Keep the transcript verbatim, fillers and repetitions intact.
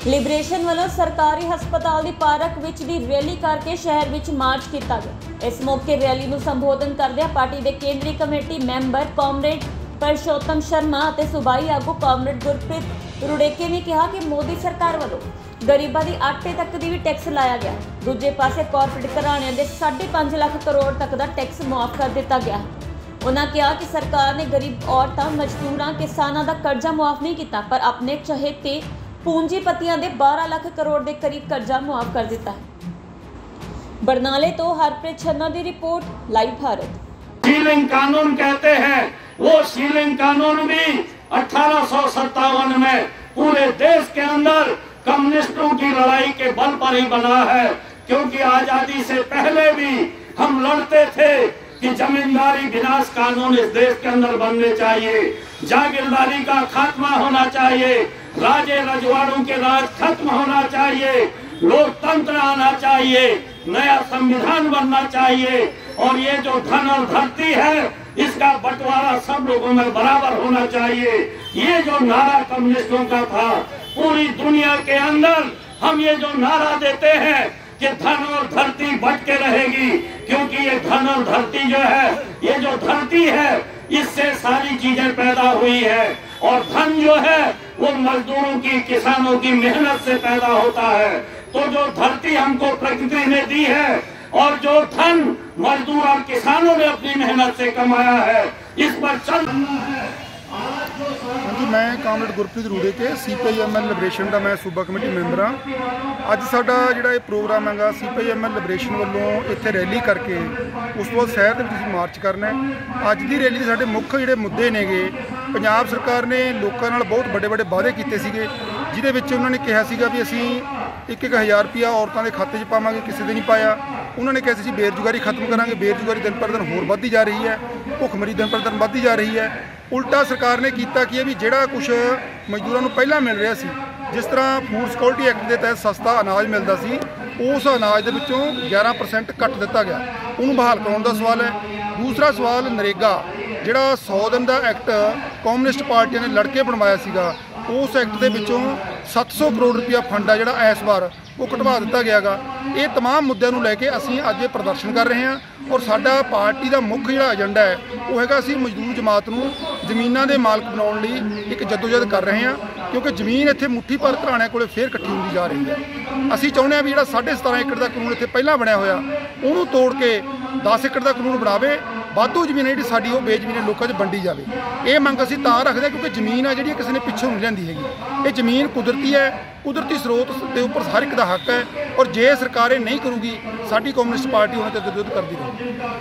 Liberation वालों सरकारी हस्पताल की पार्क विच दी रैली करके शहर विच मार्च किया गया। इस मौके रैली नूं संबोधन करदे पार्टी के केंद्रीय committee member comrade Parshottam Sharma और सूबाई आगू कॉमरेड गुरप्रीत रुड़ेके ने कहा कि मोदी सरकार वालों गरीबों की आटे तक की भी टैक्स लाया गया। दूजे पासे कॉरपोरेट घराणिਆਂ के साढ़े पांच लाख करोड़ तक का टैक्स मुआफ कर दिता गया। उन्होंने कहा कि सरकार ने गरीब औरतों मजदूरों किसानों का कर्जा मुआफ नहीं किया, पर अपने चहेते पूंजीपतियों के बारह लाख करोड़ के करीब कर्जा मुआफ कर दिता है। बरनाले तो हरप्रीत छन्ना की रिपोर्ट, लाइव भारत। सीलिंग कानून कहते हैं, वो सीलिंग कानून भी अठारह सौ सत्तावन में पूरे देश के अंदर कम्युनिस्टों की लड़ाई के बल पर ही बना है, क्योंकि आजादी से पहले भी हम लड़ते थे कि जमींदारी विनाश कानून इस देश के अंदर बनने चाहिए, जागीरदारी का खात्मा होना चाहिए, राजे रजवाड़ों के राज खत्म होना चाहिए, लोकतंत्र आना चाहिए, नया संविधान बनना चाहिए और ये जो धन और धरती है इसका बंटवारा सब लोगों में बराबर होना चाहिए। ये जो नारा कम्युनिस्टों का था, पूरी दुनिया के अंदर हम ये जो नारा देते हैं कि धन और धरती बट के रहेगी, क्योंकि ये धन और धरती जो है, ये जो धरती है इससे सारी चीजें पैदा हुई है और धन जो है वो मजदूरों की, किसानों की मेहनत से पैदा होता है। तो जो धरती हमको प्रकृति ने दी है और जो धन मजदूर और किसानों ने अपनी मेहनत से कमाया है, इस पर चलना है। जी, मैं comrade Gurpreet Rudeke C P I M L liberation का मैं सूबा कमेटी मैंबर हाँ। अज साडा जिहड़ा ये प्रोग्राम है C P I M L liberation वालों इत्थे रैली करके उस तो बाद शहर दे विच मार्च करना है। अज की रैली के साडे मुख्य जिहड़े मुद्दे नेगे, पंजाब सरकार ने लोकां नाल बहुत बड़े बड़े वादे कीते सीगे, जिहदे विच उन्होंने कहा सीगा भी असीं एक एक हज़ार रुपया औरतों के खाते च पावांगे, किसी ने नहीं पाया। उन्होंने कहा सी बेरोजगारी खत्म करांगे, बेरोजगारी दिन पर दिन होर वधदी जा रही है, भुखमरी दिन पर दिन वधदी जा रही है। उल्टा सरकार ने किया कि भी जिहड़ा कुछ मजदूरों को पहला मिल रहा सी, जिस तरह फूड सिक्योरिटी एक्ट के तहत सस्ता अनाज मिलता सी, उस अनाज के विचों ग्यारह परसेंट कट दिता गया, उन्होंने बहाल कराने का सवाल है। दूसरा सवाल नरेगा जिहड़ा सौ दिन का एक्ट कम्युनिस्ट पार्टियों ने लड़के बनवाया सीगा, उस एक्ट के विचों सत्त सौ करोड़ रुपया फंड है जिहड़ा इस बार वो कटवा दिता गया गा। ये तमाम मुद्दों को लैके असीं अज ये प्रदर्शन कर रहे हैं और साडा पार्टी का मुख्य जिहड़ा एजेंडा है वो हैगा असीं मजदूर जमात नूं जमीनां दे मालक बनाउण लई एक जद्दोजहद कर रहे हैं, क्योंकि जमीन इत्थे मुट्ठी भर घराणिਆਂ कोले फिर इकट्ठी होंदी जा रही है। असीं चाहुंदे हां भी जिहड़ा साढ़े सतारह एकड़ का कानून इत्थे पहलां बनया होया उहनूं तोड़ के दस एकड़ का कानून बनावे, वाधू जमीन जिहड़ी साडी वो बेजमीन लोकां 'च वंडी जावे। ये मंग असीं तां रखदे क्योंकि जमीन आ जिहड़ी किसी ने पिछों नहीं लिआंदी हैगी, ये जमीन कुदरती है, कुदरती स्रोत के उपर हर एक का हक है और जे सरकार नहीं करूगी साडी कम्युनिस्ट पार्टी उन्हें तो विरोध करती रहेगी।